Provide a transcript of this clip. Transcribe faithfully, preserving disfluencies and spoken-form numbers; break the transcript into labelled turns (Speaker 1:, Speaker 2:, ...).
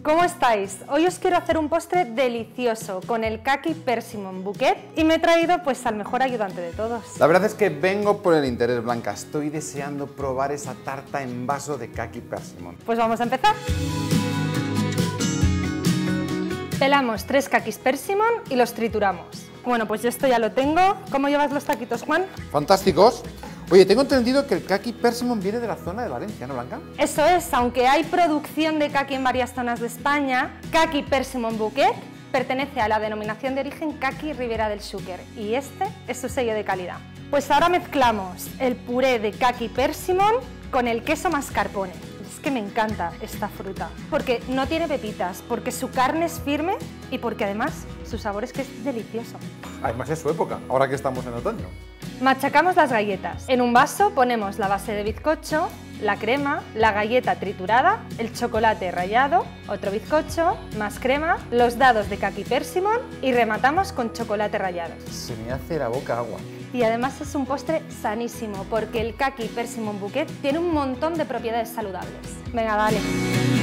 Speaker 1: ¿Cómo estáis? Hoy os quiero hacer un postre delicioso con el Kaki Persimmon Bouquet y me he traído pues al mejor ayudante de todos.
Speaker 2: La verdad es que vengo por el interés, Blanca. Estoy deseando probar esa tarta en vaso de Kaki Persimmon.
Speaker 1: Pues vamos a empezar. Pelamos tres Kakis Persimmon y los trituramos. Bueno, pues yo esto ya lo tengo. ¿Cómo llevas los taquitos, Juan?
Speaker 2: Fantásticos. Oye, tengo entendido que el Kaki Persimmon viene de la zona de Valencia, ¿no, Blanca?
Speaker 1: Eso es, aunque hay producción de Kaki en varias zonas de España, Kaki Persimmon Bouquet pertenece a la denominación de origen Kaki Ribera del Xúquer y este es su sello de calidad. Pues ahora mezclamos el puré de Kaki Persimmon con el queso mascarpone. Es que me encanta esta fruta, porque no tiene pepitas, porque su carne es firme y porque además su sabor es que es delicioso.
Speaker 2: Además es su época, ahora que estamos en otoño.
Speaker 1: Machacamos las galletas. En un vaso ponemos la base de bizcocho, la crema, la galleta triturada, el chocolate rallado, otro bizcocho, más crema, los dados de Kaki Persimmon y rematamos con chocolate rallado.
Speaker 2: Se me hace la boca agua.
Speaker 1: Y además es un postre sanísimo porque el Kaki Persimmon Bouquet tiene un montón de propiedades saludables. Venga, dale.